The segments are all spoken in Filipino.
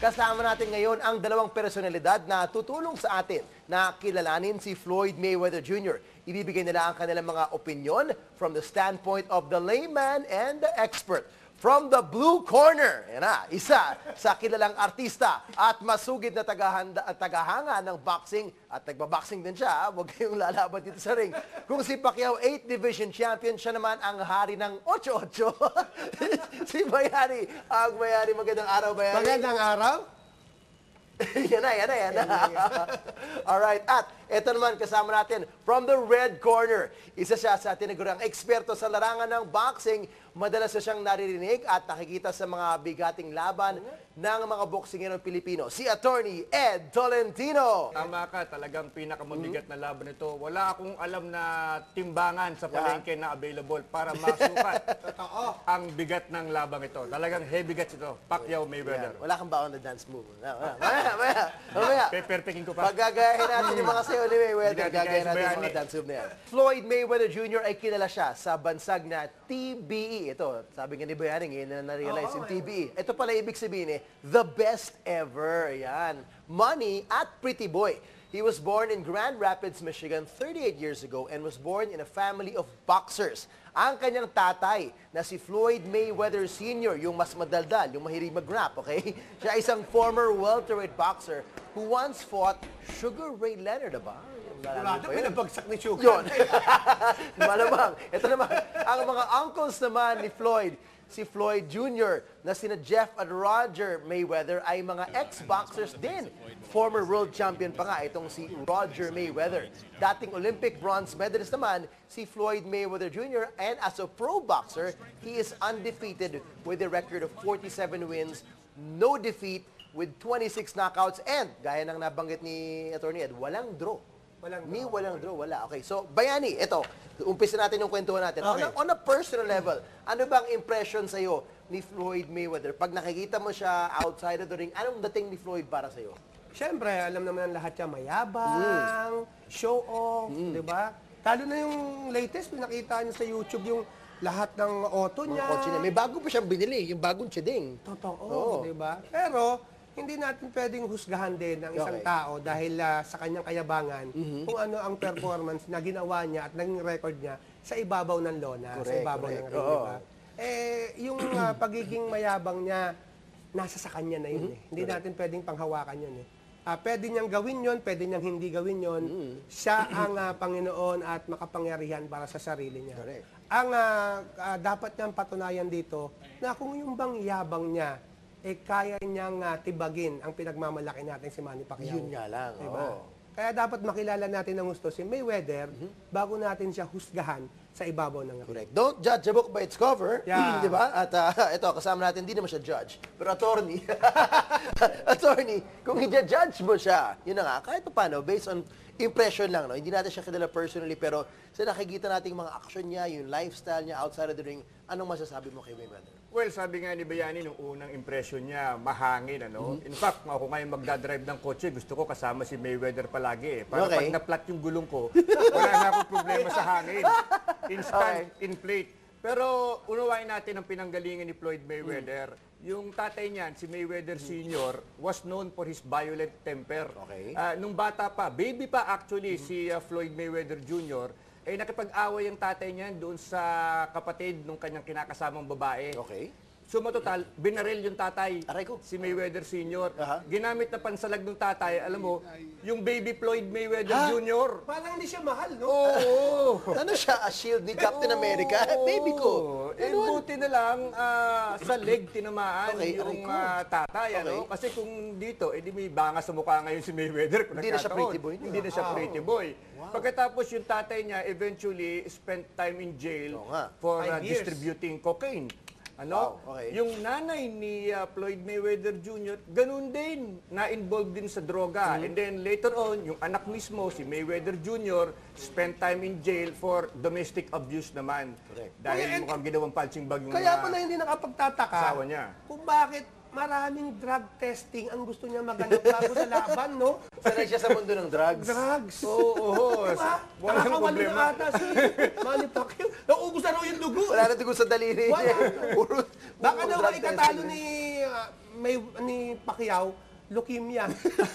Kasama natin ngayon ang dalawang personalidad na tutulong sa atin na kilalanin si Floyd Mayweather Jr. Ibibigay nila ang kanilang mga opinyon from the standpoint of the layman and the expert. From the blue corner, yan na, isa sa kilalang artista at masugid na tagahanga ng boxing at nagbaboxing din siya, huwag kayong lalaban dito sa ring. Kung si Pacquiao 8 Division Champion, siya naman ang hari ng 8-8. Si Bayani, ang Bayani, magandang araw Bayani. Magandang araw. Yan na. Alright, at ito naman kasama natin from the red corner. Isa siya sa tinaguriang eksperto sa larangan ng boxing. Madalas na siyang naririnig at nakikita sa mga bigating laban ng mga boksingerong Pilipino. Si Attorney Ed Tolentino. Tama ka, talagang pinakamabigat na laban ito. Wala akong alam na timbangan sa palengke na available para masukat ang bigat ng labang ito. Talagang heavy guts ito. Pacquiao Mayweather. Wala kang baon na dance move. Mamaya. Peperpeking ko pa. Paggagayahin natin yung mga sayo ni Mayweather. Gagayahin natin yung mga dance move na yan. Floyd Mayweather Jr. ay kilala siya sa bansag na TBE. Ito, sabi nga ni Bayani, ngayon na na-realize yung TBE. Ito pala ibig sabihin the best ever. Yan. Money at pretty boy. He was born in Grand Rapids, Michigan 38 years ago and was born in a family of boxers. Ang kanyang tatay na si Floyd Mayweather Sr., yung mas madaldal, yung mahilig mag-rap, okay? Siya ay isang former welterweight boxer who once fought Sugar Ray Leonard, diba? Wala na pinabagsak ni Sugar. Yun. Malamang. Ito naman, ang mga uncles naman ni Floyd, si Floyd Jr. na sina Jeff at Roger Mayweather ay mga ex-boxers din. Former world champion pa nga itong si Roger Mayweather. Dating Olympic bronze medalist naman si Floyd Mayweather Jr. And as a pro boxer, he is undefeated with a record of 47 wins, no defeat, with 26 knockouts, and gaya ng nabanggit ni Attorney Ed, walang draw. Walang draw, wala. Okay, so Bayani, ito, umpisa natin yung kwentuhan natin. Okay. On a personal level, ano bang impression sa'yo ni Floyd Mayweather? Pag nakikita mo siya outside of the ring, anong dating ni Floyd para sa'yo? Siyempre, alam naman ang lahat niya, mayabang, show off, di ba? Lalo na yung latest, nakita niyo sa YouTube yung lahat ng auto niya. Kotse niya. May bago pa siyang binili, yung bagong chiding. Totoo, di ba? Pero, hindi natin pwedeng husgahan din ng isang tao dahil sa kanyang kayabangan kung ano ang performance na ginawa niya at naging record niya sa ibabaw ng lona, sa ibabaw ng ring, di ba? Yung pagiging mayabang niya, nasa sa kanya na yun. Hindi natin pwedeng panghawakan yun. Pwede niyang gawin yun, pwede niyang hindi gawin yun. Siya ang Panginoon at makapangyarihan para sa sarili niya. Ang dapat niyang patunayan dito na kung yung bang yabang niya, kaya niyang tibagin ang pinagmamalaki natin si Manny Pacquiao. Yun nga lang. Diba? Kaya dapat makilala natin ng gusto si Mayweather bago natin siya husgahan sa ibabaw ng ring. Correct. Don't judge a book by its cover. Yeah. Di ba? At ito, kasama natin, hindi naman siya judge. Pero attorney, attorney, kung i-judge mo siya, yun na nga, kahit pa paano, based on impression lang, no? Hindi natin siya kilala personally, pero sa nakikita natin mga action niya, yung lifestyle niya outside of the ring, anong masasabi mo kay Mayweather? Well, sabi nga ni Bayani, nung unang impression niya, mahangin, ano? In fact, kung ako ngayon magdadrive ng kotse, gusto ko kasama si Mayweather palagi, eh. Para pag na-flat yung gulong ko, wala na akong problema sa hangin. Instant, inflate. Pero unawain natin ang pinanggalingan ni Floyd Mayweather. Yung tatay niyan, si Mayweather Sr., was known for his violent temper. Nung bata pa, baby pa actually, si Floyd Mayweather Jr., nakipag-away ang tatay niyan doon sa kapatid nung kanyang kinakasamang babae. So matotal, binaril yung tatay, si Mayweather Sr. Ginamit na pansalag ng tatay, alam mo, yung baby Floyd Mayweather Jr. Parang hindi siya mahal, no? Oo. Ano siya, a shield ni Captain America? Baby ko. Buti na lang sa leg tinamaan yung tatay, ano? Kasi kung dito, di may banga sa mukha ngayon si Mayweather. Hindi na siya pretty boy. Hindi na siya pretty boy. Pagkatapos yung tatay niya eventually spent time in jail for distributing cocaine. Ano? Yung nanay ni Floyd Mayweather Jr., ganun din, na-involved din sa droga. And then later on, yung anak mismo, si Mayweather Jr., spent time in jail for domestic abuse naman. Dahil mukhang ginawang punching bag yung kaya pala hindi nakapagtataka asawa niya. Kung bakit maraming drug testing ang gusto niya maganap bago sa laban, no? Sanay siya sa mundo ng drugs. Drugs. Oo. Diba? Walang Nakakawalo problema. na ata si Manny Pacquiao. Naubos na raw yung dugo. Wala na dugo sa daliri niya. Baka daw ikatalo ni ni Pacquiao, leukemia.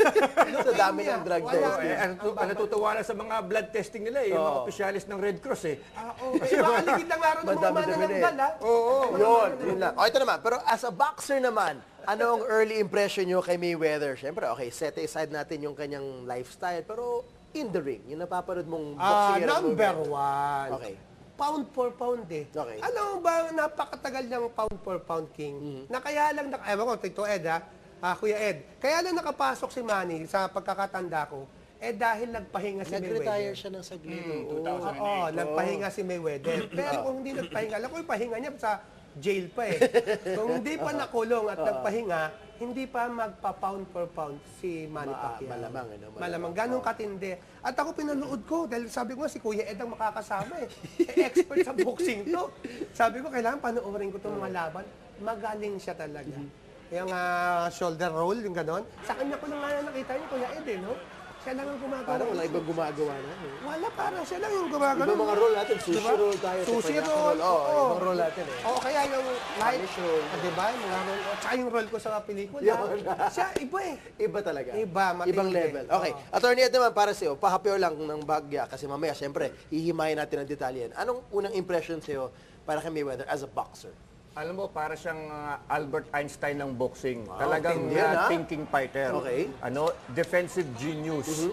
Sa dami ng drug Wala. test. Natutuwa na sa mga blood testing nila yung mga opisyalis ng Red Cross Maligid na nga rin ng mga Madami-dami manananggal, ha? Yun lang. O, ito naman. Pero as a boxer naman, anong early impression nyo kay Mayweather? Siyempre, okay, set aside natin yung kanyang lifestyle. Pero in the ring, yung napapanood mong boxing Number one. Okay. Pound for pound eh. Okay. Alam mo ba, napakatagal ng pound for pound king. Na kaya lang, ewan ko, Tito Ed Kuya Ed, kaya lang nakapasok si Manny sa pagkakatanda ko, dahil nagpahinga si Mayweather. Nag-retire siya ng saglit. Oo, nagpahinga si Mayweather. Pero kung hindi nagpahinga, alam ko yung pahinga niya sa jail pa eh. Kung hindi pa nakulong at nagpahinga, hindi pa magpa-pound for pound si Manny Pacquiao. Malamang, Malamang. Ganun katindi. At ako pinanood ko, dahil sabi ko nga si Kuya Ed ang makakasama eh. Expert sa boxing to. Sabi ko, kailangan panoorin ko itong mga laban. Magaling siya talaga. Yung shoulder roll, yung ganon. Sa kanya ko lang nga nakita niyo, Kuya Ed no? Siya lang ang gumagawa. Parang wala ibang gumagawa na. Wala, parang siya lang yung gumagawa. Ibang mga roll natin, sushi Diba? roll tayo. Sushi teppanyaki roll. Oo, oo. ibang roll natin eh. Oo, kaya yung light, Spanish roll. diba? Yung mga roll. Tsaka yung roll ko sa pelikula. Yun. Siya, iba eh. Iba talaga. Iba, matindi. Ibang level. Okay. Attorney Ed naman, para sa'yo, pahapyaw lang ng bagya kasi mamaya, siyempre, hihimayin natin ang detalye. Anong unang impression sa'yo para kay Mayweather as a boxer? Alam mo, para siyang Albert Einstein ng boxing. Talagang tindi yan, thinking fighter. Okay. Defensive genius.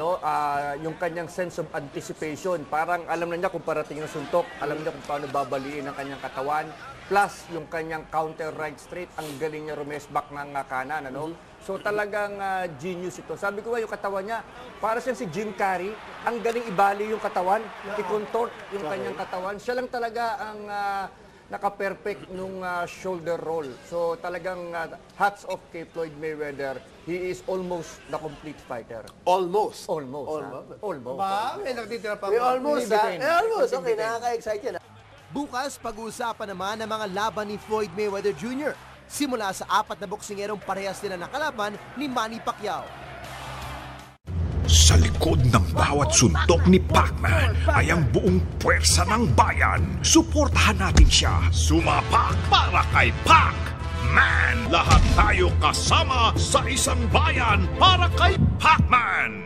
Yung kanyang sense of anticipation. Parang alam na niya kung parating ng suntok, alam niya kung paano babaliin ang kanyang katawan. Plus, yung kanyang counter right straight, ang galing niya rumesback ng kanan. So talagang genius ito. Sabi ko yung katawan niya, para siyang si Jim Carrey, ang galing ibali yung katawan, i-contort yung kanyang katawan. Siya lang talaga ang naka-perfect nung shoulder roll. So talagang hats off kay Floyd Mayweather. He is almost the complete fighter. Almost. Almost. Ba, may nagtitira pa. May almost, ha? between. May almost. In Okay, between. nakaka-excite yan. Bukas, pag-uusapan naman ang mga laban ni Floyd Mayweather Jr. Simula sa 4 na boksingerong parehas nila nakalaban ni Manny Pacquiao. Sa likod ng bawat suntok ni Pacman ay ang buong puwersa ng bayan. Suportahan natin siya. Sumapak para kay Pacman. Lahat tayo kasama sa isang bayan para kay Pacman.